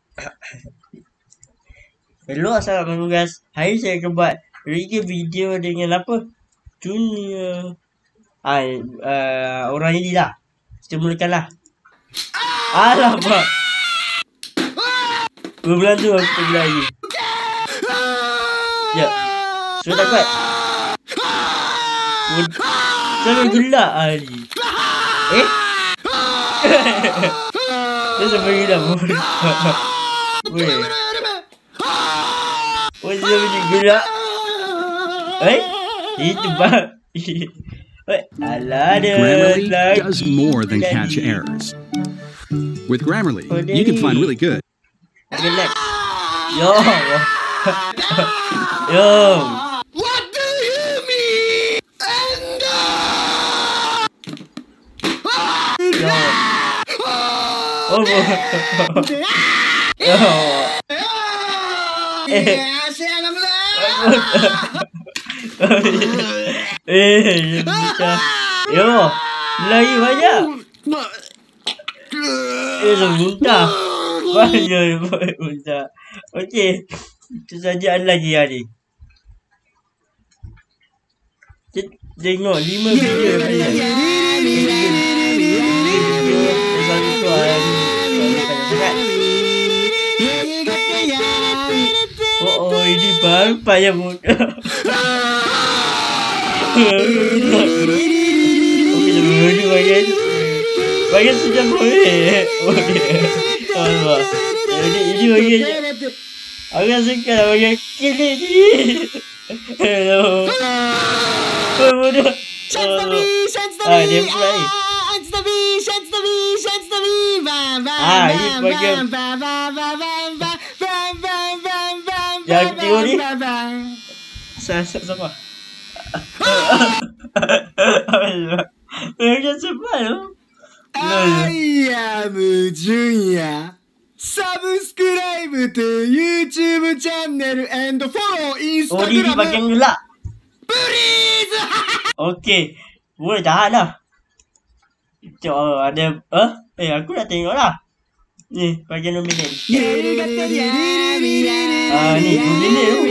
Hello, assalamualaikum guys. Hari saya akan buat review video dengan apa? Junya. Orang ini lah. Kita mulakanlah. Alamak. Bulan tu aku bilang lagi. Ya. Sudah tak kuat. Sampai gelak hari. Dia sampai gelak. Weh. Oh, dia bunyi gelak. Itu bang. Grammarly does more than catch errors. With Grammarly, you can find really good. Yo. Yo. What do you mean? Yo. Oh. Yo. Yo, lagi banyak. Dah muntah. Banyak muntah. Okey, itu saja lagi hari. Tengok 5 video Oh, ini baru payah muda. Okey, bagian sejam boleh. Allah. Ini bagian. Agak suka bagian kiri ni. Hello. Muda. Dia pula ni. Ini bagian. Yang tengok ni. Siapa? Macam cepat tu. I am Junya. Subscribe to YouTube channel and follow Instagram. Oh, ni bagian gelak. Please. Okey. Boleh tahan lah. Ada. Aku nak tengok lah. Ni, bagian nominate. Ni, 2 minit tu.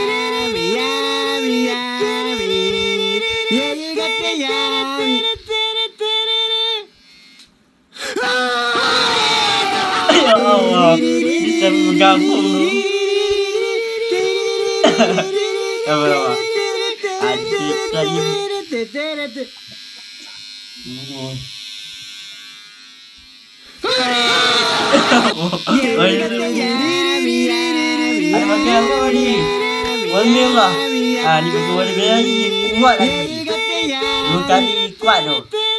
Ya Allah, bisa bergabung tu. Apa? Adik tadi. Ada bagian apa ni? Warna lah. Ni bagian warna lagi. Kuat lagi. 2 kali kuat tu.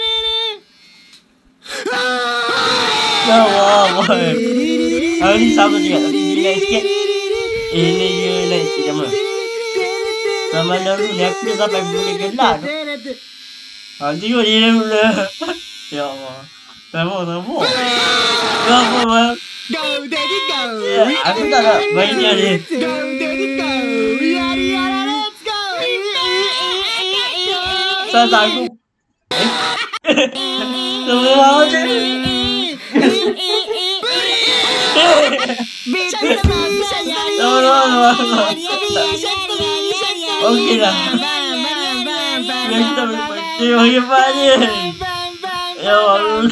Ya Allah, boy. Ni sama juga. Tapi dia naik sikit. Ni dia naik sikit sama. Sama dulu ni aku dah sampai boleh gelak tu. Tengok dia mula. Ya Allah. Sama. Ya Allah. Go, daddy, go. Aku tak nak bagi dia ni. Go, daddy, go. Let's go. Saya takut. Semua macam ni. Okey lah. Kita berpati bagaimana ni? Ya Allah.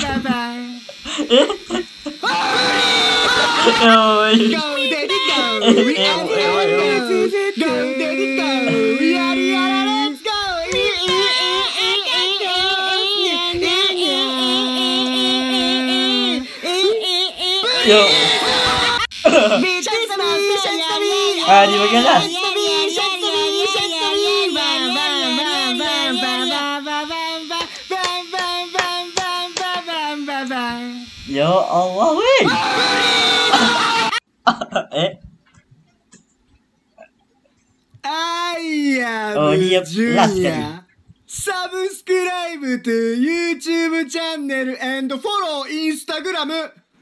Go, daddy, go. Go, daddy, go. Let's go. Yo. Di bagian lah. Ya Allah, weh. I am Junya. Subscribe to YouTube channel and follow Instagram.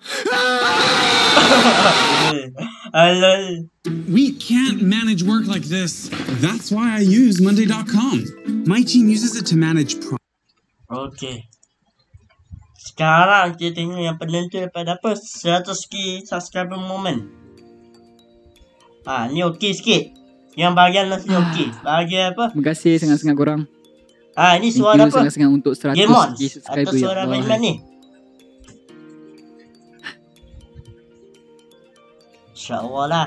We can't manage work like this. That's why I use Monday.com. My team uses it to manage Okay. Sekarang kita tengok yang penentu daripada apa? 100k subscriber moment. Ni okey sikit. Yang bahagian last ni okey. Bahagian apa? Terima kasih sangat-sangat korang. Ini suara apa? Sangat-sangat untuk 100k subscriber. Atau suara Baiman ni? InsyaAllah lah.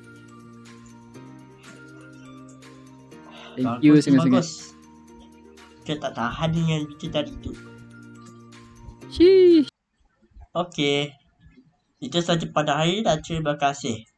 Thank you sangat-sangat. Kita tak tahan dengan kita tadi tu. Sheesh. Okey. Itu saja pada hari ini dan terima kasih.